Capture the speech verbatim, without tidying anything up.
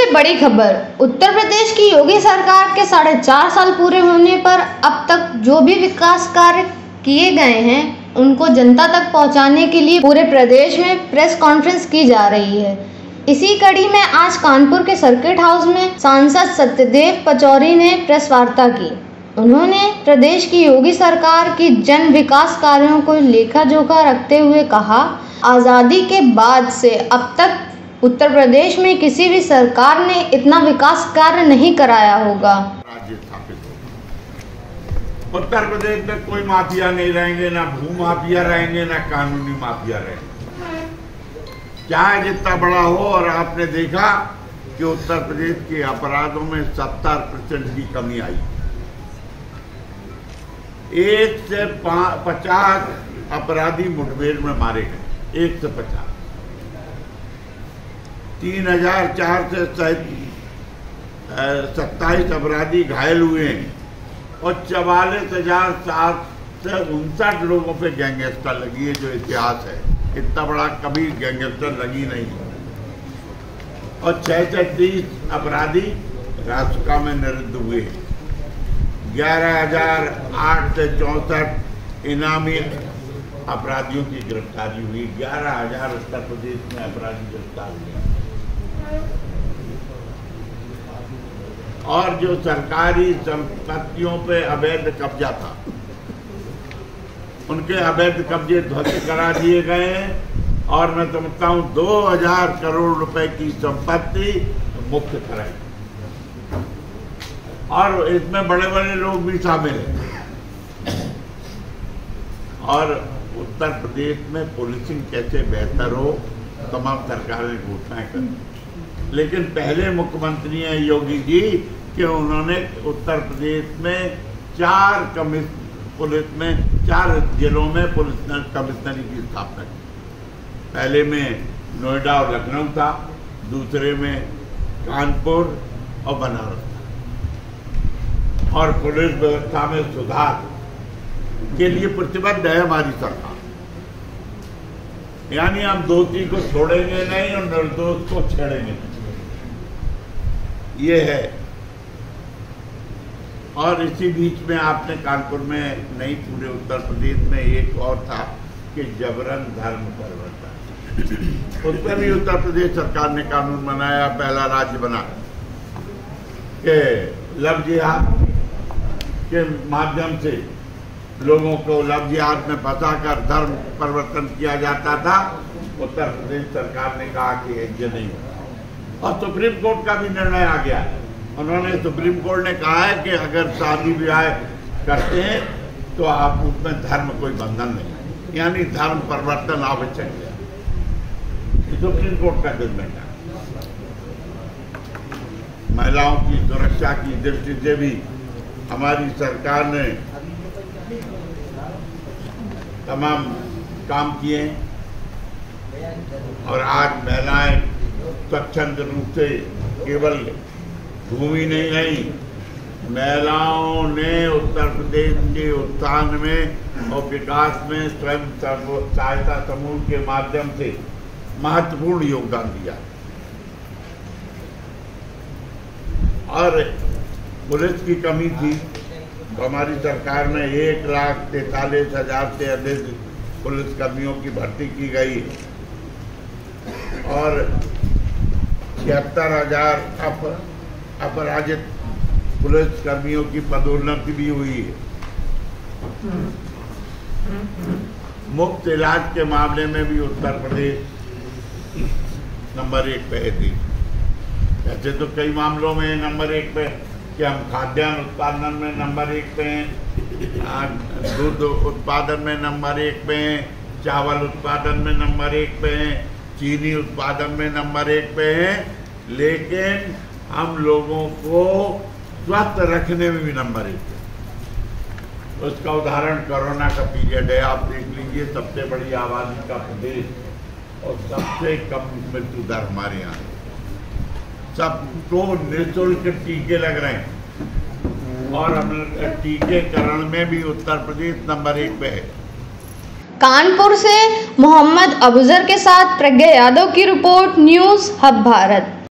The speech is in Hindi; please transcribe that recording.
से बड़ी खबर। उत्तर प्रदेश की योगी सरकार के साढ़े चार साल पूरे होने पर अब तक जो भी विकास कार्य किए गए हैं उनको जनता तक पहुंचाने के लिए पूरे प्रदेश में प्रेस कॉन्फ्रेंस की जा रही है। इसी कड़ी में आज कानपुर के सर्किट हाउस में सांसद सत्यदेव पचौरी ने प्रेस वार्ता की। उन्होंने प्रदेश की योगी सरकार की जन विकास कार्यों को लेखा जोखा रखते हुए कहा, आज़ादी के बाद से अब तक उत्तर प्रदेश में किसी भी सरकार ने इतना विकास कार्य नहीं कराया होगा। राज्य स्थापित होगा। उत्तर प्रदेश में कोई माफिया नहीं रहेंगे, ना भू माफिया रहेंगे, ना कानूनी माफिया रहेंगे। चाहे जितना बड़ा हो। और आपने देखा कि उत्तर प्रदेश के अपराधों में सत्तर परसेंट की कमी आई। एक से पचास अपराधी मुठभेड़ में मारे गए, एक से पचास। तीन हजार चार से सत्ताईस अपराधी घायल हुए हैं और चवालीस हजार सात से उनसठ लोगों पे गैंगस्टर लगी है, जो इतिहास है। इतना बड़ा कभी गैंगस्टर लगी नहीं। और छह से तीस अपराधी रासुका में निरुद्ध हुए हैं। ग्यारह हजार आठ से चौसठ इनामी अपराधियों की गिरफ्तारी हुई। ग्यारह हजार उत्तर प्रदेश में अपराधी गिरफ्तार हुए। और जो सरकारी संपत्तियों पे अवैध कब्जा था, उनके अवैध कब्जे ध्वस्त करा दिए गए हैं। और मैं समझता हूं दो हजार करोड़ रुपए की संपत्ति मुक्त कराई। और इसमें बड़े बड़े लोग भी शामिल हैं। और उत्तर प्रदेश में पुलिसिंग कैसे बेहतर हो, तमाम सरकारें घोषणाएं करी। लेकिन पहले मुख्यमंत्री हैं योगी जी कि उन्होंने उत्तर प्रदेश में चार कमिश्नर पुलिस में चार जिलों में पुलिस कमिश्नरी की स्थापना की। पहले में नोएडा और लखनऊ था, दूसरे में कानपुर और बनारस था। और पुलिस व्यवस्था में सुधार के लिए प्रतिबद्ध है हमारी सरकार। यानी हम दोषी को छोड़ेंगे नहीं और निर्दोष को छेड़ेंगे नहीं, ये है। और इसी बीच में आपने कानपुर में नहीं, पूरे उत्तर प्रदेश में एक और था कि जबरन धर्म परिवर्तन। उस पर भी उत्तर प्रदेश सरकार ने कानून बनाया, पहला राज्य बना कि लव जिहाद के माध्यम से लोगों को लव जिहाद में फंसाकर धर्म परिवर्तन किया जाता था। उत्तर प्रदेश सरकार ने कहा कि ये नहीं होगा। और सुप्रीम कोर्ट का भी निर्णय आ गया। उन्होंने सुप्रीम कोर्ट ने कहा है कि अगर शादी ब्याह करते हैं तो आप उसमें धर्म कोई बंधन नहीं, यानी धर्म परिवर्तन आवश्यक है। सुप्रीम कोर्ट का निर्णय है। महिलाओं की सुरक्षा की दृष्टि से भी हमारी सरकार ने तमाम काम किए। और आज महिलाएं स्वच्छंद रूप से केवल भूमि नहीं रही, महिलाओं ने उत्तर प्रदेश के उत्थान में और विकास में स्वयं सहायता समूह के माध्यम से महत्वपूर्ण योगदान दिया। और पुलिस की कमी थी तो हमारी सरकार ने एक लाख तैतालीस हजार से अधिक पुलिस कर्मियों की भर्ती की गई और छिहत्तर हजार अप, अपराजित पुलिस कर्मियों की पदोन्नति भी हुई है। मुफ्त इलाज के मामले में भी उत्तर प्रदेश नंबर एक पे है। वैसे तो कई मामलों में नंबर एक पे कि हम खाद्यान्न उत्पादन में नंबर एक पे हैं, दूध उत्पादन में नंबर एक पे हैं, चावल उत्पादन में नंबर एक पे हैं, चीनी उत्पादन में नंबर एक पे हैं। लेकिन हम लोगों को स्वस्थ रखने में भी नंबर एक पे। उसका उदाहरण कोरोना का पीरियड है। आप देख लीजिए, सबसे बड़ी आबादी का प्रदेश और सबसे कम मृत्यु दर हमारे यहाँ है। सबको निःशुल्क टीके लग रहे हैं और हम टीकेकरण में भी उत्तर प्रदेश नंबर एक पे है। कानपुर से मोहम्मद अबूजर के साथ प्रज्ञा यादव की रिपोर्ट, न्यूज़ हब भारत।